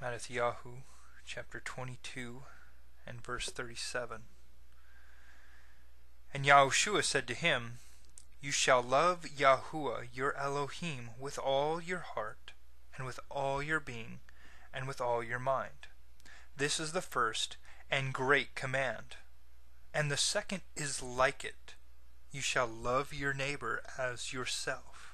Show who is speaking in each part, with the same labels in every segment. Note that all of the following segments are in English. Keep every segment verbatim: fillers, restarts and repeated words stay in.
Speaker 1: Yahuwshua chapter twenty-two and verse thirty-seven. And Yahuwshua said to him, You shall love Yahuwah your Elohim with all your heart, and with all your being, and with all your mind. This is the first and great command. And the second is like it. You shall love your neighbor as yourself.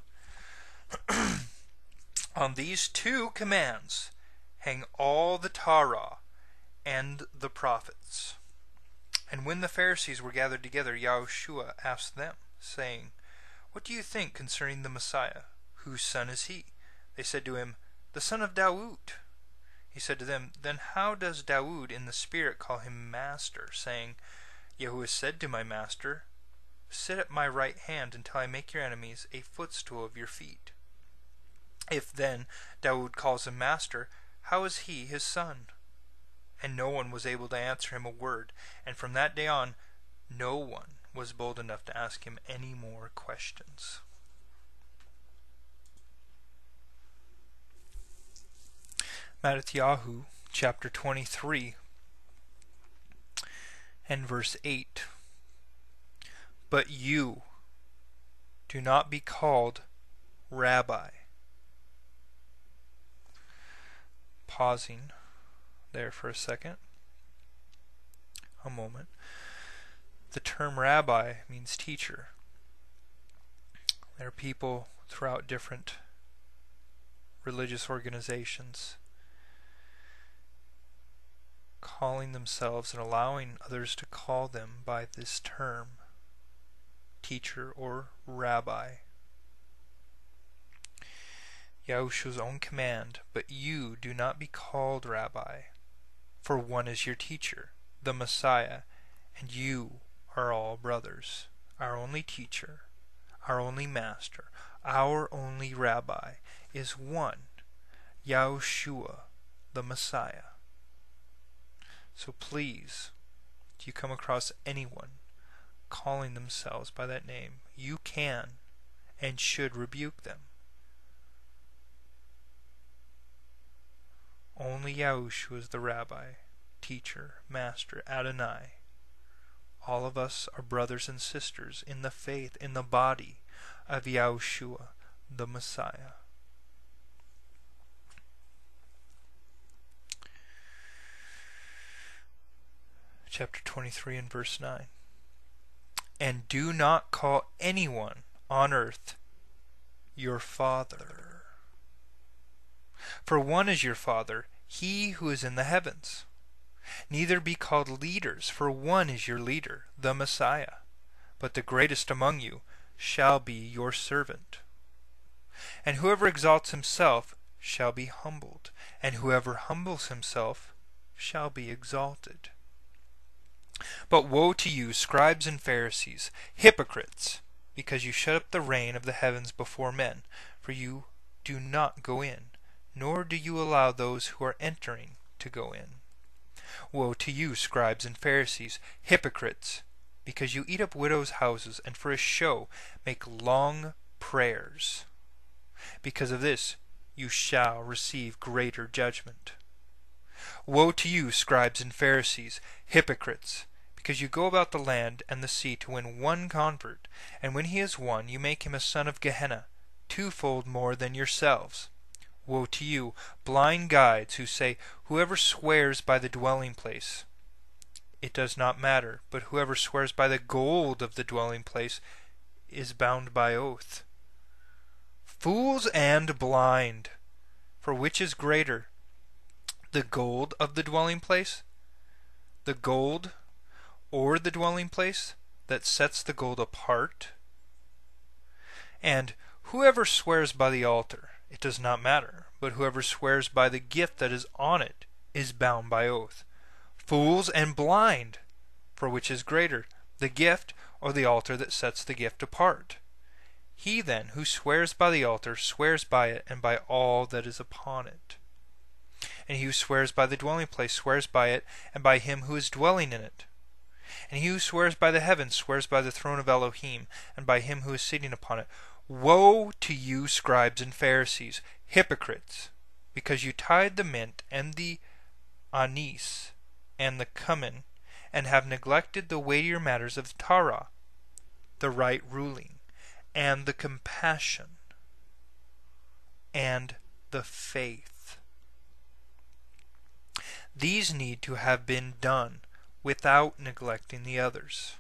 Speaker 1: On these two commands hang all the Torah and the prophets. And when the Pharisees were gathered together, Yahuwshua asked them, saying, What do you think concerning the Messiah? Whose son is he? They said to him, The son of Dawood. He said to them, Then how does Dawood in the Spirit call him Master, saying, Yahuwah said to my Master, Sit at my right hand until I make your enemies a footstool of your feet. If then Dawood calls him Master, how is he his son? And no one was able to answer him a word, and from that day on no one was bold enough to ask him any more questions. Yahuwshua chapter twenty-three and verse eight. But you do not be called Rabbi. Pausing there for a second. A moment. The term rabbi means teacher. There are people throughout different religious organizations calling themselves and allowing others to call them by this term, teacher or rabbi. Yahushua's own command, but you do not be called rabbi, for one is your teacher, the Messiah, and you are all brothers. Our only teacher, our only master, our only rabbi is one, Yahuwshua, the Messiah. So please, if you come across anyone calling themselves by that name, you can and should rebuke them. Only Yahuwshua is the rabbi, teacher, master, Adonai. All of us are brothers and sisters in the faith, in the body of Yahuwshua, the Messiah. Chapter twenty-three and verse nine. And do not call anyone on earth your father. For one is your Father, he who is in the heavens. Neither be called leaders, for one is your leader, the Messiah. But the greatest among you shall be your servant. And whoever exalts himself shall be humbled, and whoever humbles himself shall be exalted. But woe to you, scribes and Pharisees, hypocrites, because you shut up the rain of the heavens before men, for you do not go in, nor do you allow those who are entering to go in. Woe to you, scribes and Pharisees, hypocrites, because you eat up widows' houses, and for a show make long prayers. Because of this you shall receive greater judgment. Woe to you, scribes and Pharisees, hypocrites, because you go about the land and the sea to win one convert, and when he is won, you make him a son of Gehenna, twofold more than yourselves. Woe to you, blind guides, who say, Whoever swears by the dwelling place, it does not matter, but whoever swears by the gold of the dwelling place is bound by oath. Fools and blind, for which is greater, the gold of the dwelling place, the gold or the dwelling place that sets the gold apart? And whoever swears by the altar, it does not matter, but whoever swears by the gift that is on it is bound by oath. Fools and blind, for which is greater, the gift or the altar that sets the gift apart? He then who swears by the altar swears by it and by all that is upon it. And he who swears by the dwelling place swears by it and by him who is dwelling in it. And he who swears by the heavens swears by the throne of Elohim and by him who is sitting upon it. Woe to you, scribes and Pharisees, hypocrites, because you tied the mint and the anise and the cumin, and have neglected the weightier matters of Torah, the right ruling, and the compassion, and the faith. These need to have been done without neglecting the others.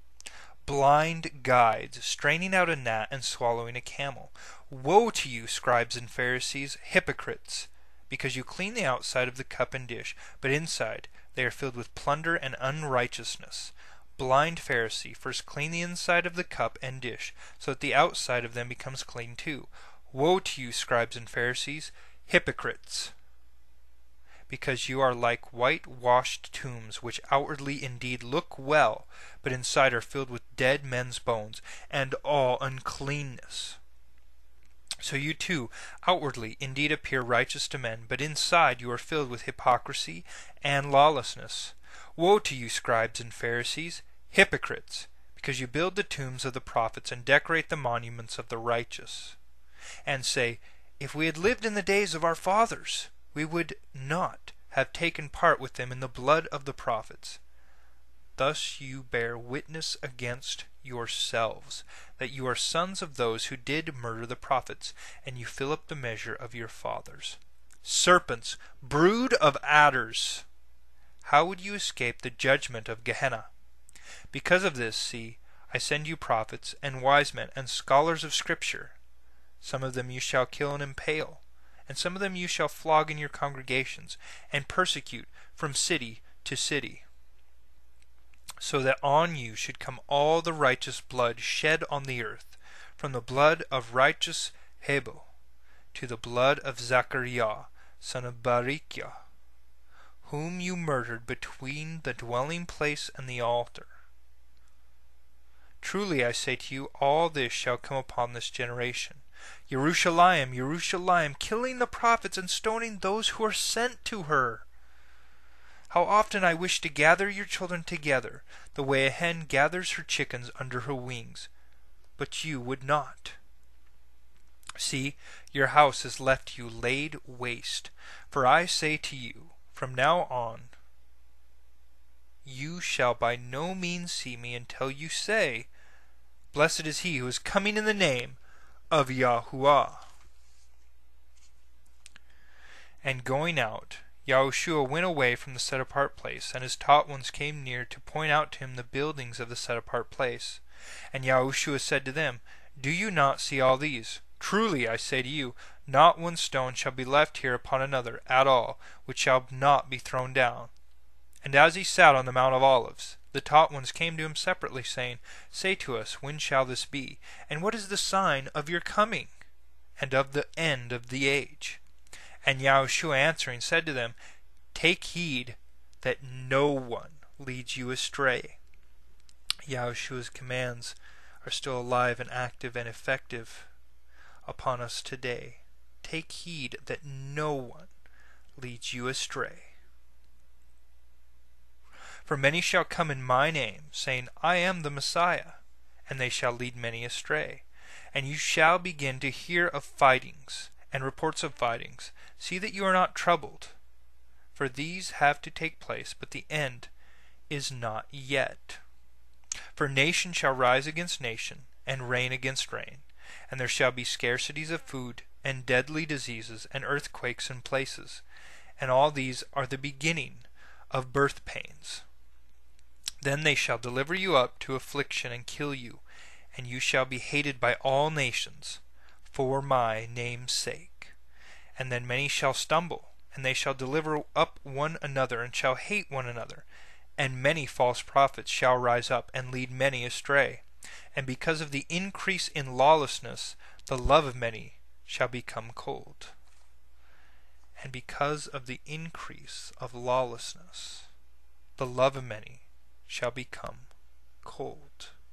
Speaker 1: Blind guides, straining out a gnat and swallowing a camel. Woe to you, scribes and Pharisees, hypocrites, because you clean the outside of the cup and dish, but inside they are filled with plunder and unrighteousness. Blind Pharisee, first clean the inside of the cup and dish, so that the outside of them becomes clean too. Woe to you, scribes and Pharisees, hypocrites, because you are like whitewashed tombs, which outwardly indeed look well, but inside are filled with dead men's bones, and all uncleanness. So you too outwardly indeed appear righteous to men, but inside you are filled with hypocrisy and lawlessness. Woe to you, scribes and Pharisees, hypocrites, because you build the tombs of the prophets and decorate the monuments of the righteous, and say, if we had lived in the days of our fathers, we would not have taken part with them in the blood of the prophets. Thus you bear witness against yourselves, that you are sons of those who did murder the prophets, and you fill up the measure of your fathers. Serpents, brood of adders, how would you escape the judgment of Gehenna? Because of this, see, I send you prophets, and wise men, and scholars of Scripture. Some of them you shall kill and impale, and some of them you shall flog in your congregations, and persecute from city to city, so that on you should come all the righteous blood shed on the earth, from the blood of righteous Abel to the blood of Zachariah, son of Barachiah, whom you murdered between the dwelling place and the altar. Truly I say to you, all this shall come upon this generation. Yahuwshua, Yahuwshua, killing the prophets and stoning those who are sent to her. How often I wish to gather your children together, the way a hen gathers her chickens under her wings, but you would not. See, your house is left you laid waste. For I say to you, from now on, you shall by no means see me until you say, Blessed is he who is coming in the name of Yahuwah. And going out, Yahuwshua went away from the set-apart place, and his taught ones came near to point out to him the buildings of the set-apart place. And Yahuwshua said to them, Do you not see all these? Truly I say to you, not one stone shall be left here upon another at all, which shall not be thrown down. And as he sat on the Mount of Olives, the taught ones came to him separately, saying, Say to us, when shall this be? And what is the sign of your coming, and of the end of the age? And Yahuwshua answering said to them, Take heed that no one leads you astray. Yahushua's commands are still alive and active and effective upon us today. Take heed that no one leads you astray. For many shall come in my name, saying, I am the Messiah, and they shall lead many astray. And you shall begin to hear of fightings, and reports of fightings. See that you are not troubled, for these have to take place, but the end is not yet. For nation shall rise against nation, and reign against reign, and there shall be scarcities of food, and deadly diseases, and earthquakes in places, and all these are the beginning of birth pains. Then they shall deliver you up to affliction and kill you, and you shall be hated by all nations, for my name's sake. And then many shall stumble, and they shall deliver up one another, and shall hate one another. And many false prophets shall rise up, and lead many astray. And because of the increase in lawlessness, the love of many shall become cold. And because of the increase of lawlessness, the love of many shall become cold.